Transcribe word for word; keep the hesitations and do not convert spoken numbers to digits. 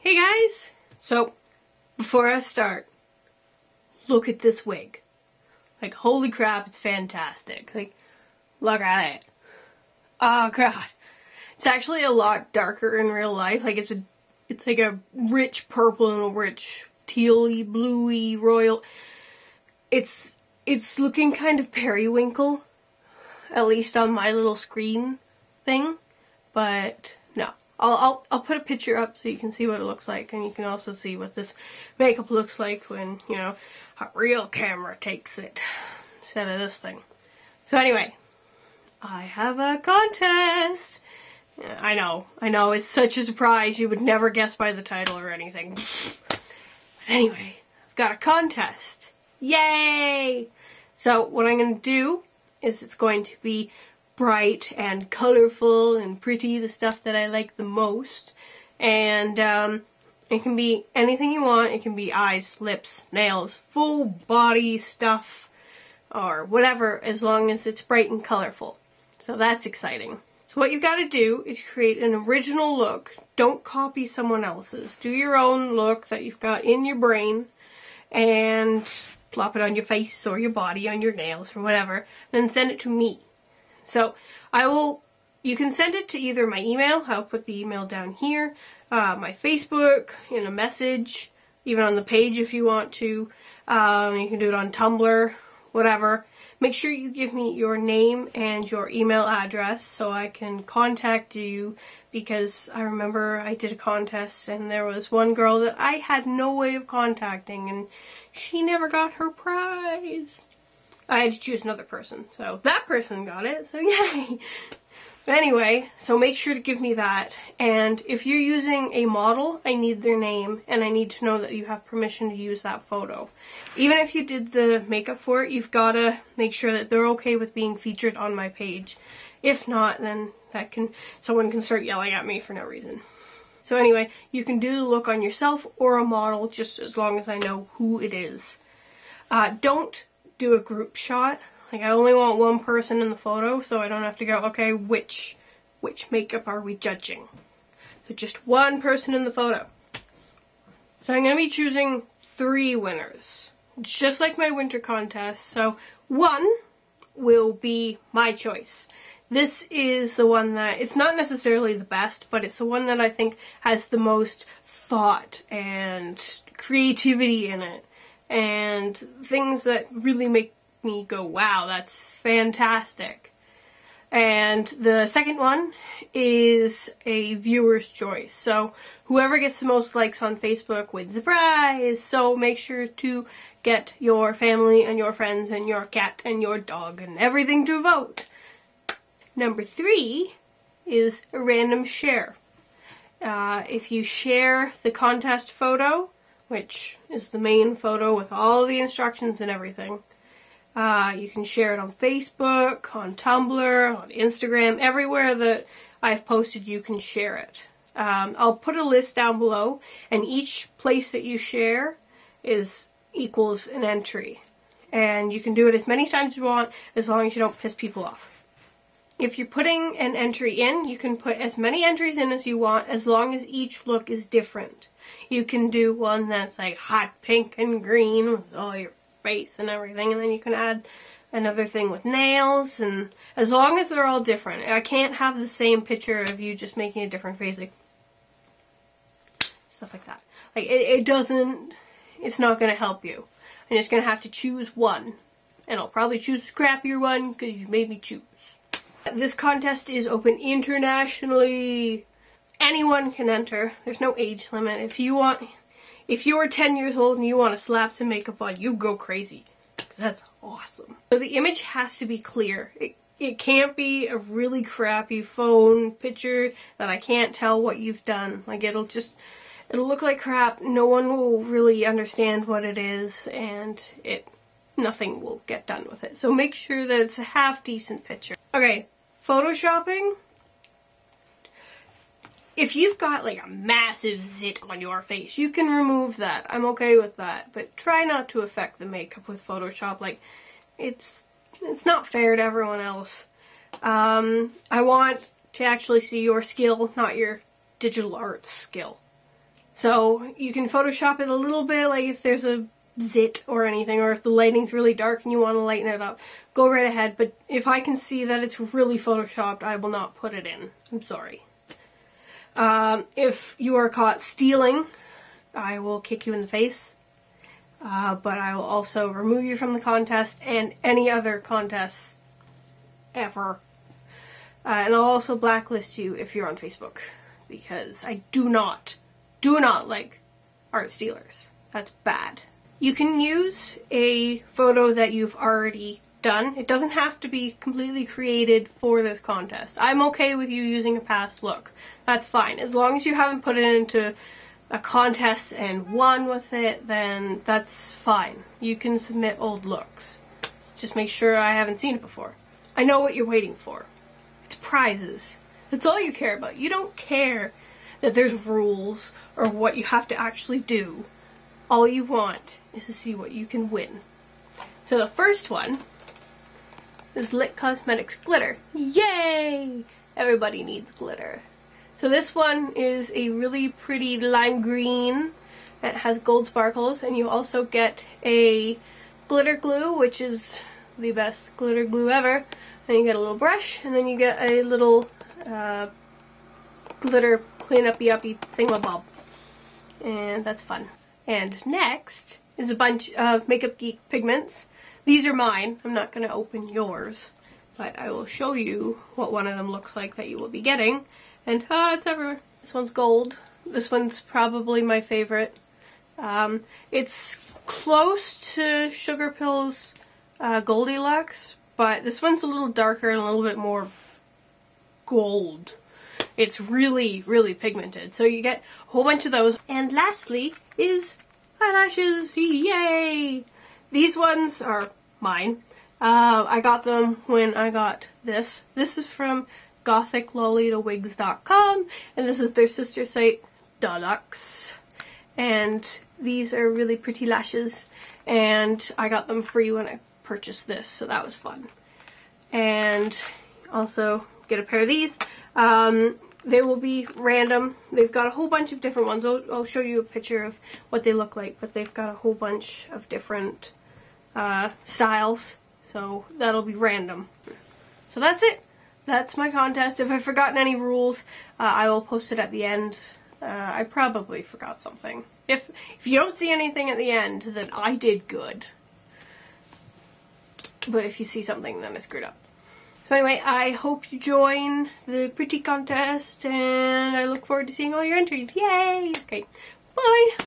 Hey guys! So, before I start, look at this wig. Like, holy crap, it's fantastic. Like, look at it. Oh god. It's actually a lot darker in real life. Like, it's a, it's like a rich purple and a rich tealy, bluey, royal. It's, it's looking kind of periwinkle. At least on my little screen thing. But, no. I'll, I'll, I'll put a picture up so you can see what it looks like, and you can also see what this makeup looks like when, you know, a real camera takes it instead of this thing. So anyway, I have a contest! I know, I know, it's such a surprise, you would never guess by the title or anything. But anyway, I've got a contest! Yay! So what I'm going to do is it's going to be bright and colorful and pretty, the stuff that I like the most. And um, it can be anything you want. It can be eyes, lips, nails, full body stuff, or whatever, as long as it's bright and colorful. So that's exciting. So what you've got to do is create an original look. Don't copy someone else's. Do your own look that you've got in your brain and plop it on your face or your body, on your nails or whatever. Then send it to me. So I will, you can send it to either my email, I'll put the email down here, uh, my Facebook, in a message, even on the page if you want to. Um, you can do it on Tumblr, whatever. Make sure you give me your name and your email address so I can contact you, because I remember I did a contest and there was one girl that I had no way of contacting and she never got her prize. I had to choose another person, so that person got it, so yay! But anyway, so make sure to give me that, and if you're using a model, I need their name, and I need to know that you have permission to use that photo. Even if you did the makeup for it, you've got to make sure that they're okay with being featured on my page. If not, then that can, someone can start yelling at me for no reason. So anyway, you can do the look on yourself or a model, just as long as I know who it is. Uh, don't do a group shot. Like, I only want one person in the photo, so I don't have to go, okay, which which makeup are we judging? So just one person in the photo. So I'm going to be choosing three winners. It's just like my winter contest, so one will be my choice. This is the one that, it's not necessarily the best, but it's the one that I think has the most thought and creativity in it. And things that really make me go, wow, that's fantastic. And the second one is a viewer's choice. So whoever gets the most likes on Facebook wins a prize. So make sure to get your family and your friends and your cat and your dog and everything to vote. Number three is a random share. Uh, if you share the contest photo, which is the main photo with all the instructions and everything. Uh, you can share it on Facebook, on Tumblr, on Instagram, everywhere that I've posted you can share it. Um, I'll put a list down below, and each place that you share is equals an entry. And you can do it as many times as you want, as long as you don't piss people off. If you're putting an entry in, you can put as many entries in as you want, as long as each look is different. You can do one that's like hot pink and green with all your face and everything, and then you can add another thing with nails, and as long as they're all different. I can't have the same picture of you just making a different face, like stuff like that. Like it, it doesn't, it's not going to help you. I'm just going to have to choose one, and I'll probably choose the crappier one because you made me choose. This contest is open internationally. Anyone can enter. There's no age limit. If you want, if you are ten years old and you want to slap some makeup on, you go crazy. That's awesome. So the image has to be clear. It, it can't be a really crappy phone picture that I can't tell what you've done. Like, it'll just, it'll look like crap. No one will really understand what it is, and it, nothing will get done with it. So make sure that it's a half decent picture. Okay, photoshopping. If you've got like a massive zit on your face, you can remove that. I'm okay with that. But try not to affect the makeup with Photoshop. Like, it's it's not fair to everyone else. Um, I want to actually see your skill, not your digital arts skill. So you can Photoshop it a little bit, like if there's a zit or anything, or if the lighting's really dark and you want to lighten it up, go right ahead. But if I can see that it's really Photoshopped, I will not put it in. I'm sorry. Um, if you are caught stealing, I will kick you in the face. Uh, but I will also remove you from the contest and any other contests ever. Uh, and I'll also blacklist you if you're on Facebook, because I do not, do not like art stealers. That's bad. You can use a photo that you've already done. It doesn't have to be completely created for this contest. I'm okay with you using a past look. That's fine. As long as you haven't put it into a contest and won with it, then that's fine. You can submit old looks. Just make sure I haven't seen it before. I know what you're waiting for. It's prizes. That's all you care about. You don't care that there's rules or what you have to actually do. All you want is to see what you can win. So the first one is Lit Cosmetics Glitter. Yay! Everybody needs glitter. So this one is a really pretty lime green. It has gold sparkles, and you also get a glitter glue, which is the best glitter glue ever. Then you get a little brush, and then you get a little uh, glitter clean-up-y-uppy thingamabob. And that's fun. And next is a bunch of Makeup Geek pigments. These are mine. I'm not going to open yours, but I will show you what one of them looks like that you will be getting. And ah, oh, it's everywhere. This one's gold. This one's probably my favorite. Um, it's close to Sugarpill's uh, Goldilocks, but this one's a little darker and a little bit more gold. It's really, really pigmented. So you get a whole bunch of those. And lastly is eyelashes. Yay! These ones are mine. Uh, I got them when I got this. This is from Gothic Lolita Wigs dot com, and this is their sister site, Deluxe. And these are really pretty lashes, and I got them free when I purchased this, so that was fun. And also get a pair of these. Um, they will be random. They've got a whole bunch of different ones. I'll, I'll show you a picture of what they look like, but they've got a whole bunch of different uh, styles, so that'll be random. So that's it. That's my contest. If I've forgotten any rules, uh, I will post it at the end. Uh, I probably forgot something. If, if you don't see anything at the end, then I did good. But if you see something, then I screwed up. So anyway, I hope you join the pretty contest, and I look forward to seeing all your entries. Yay! Okay, bye!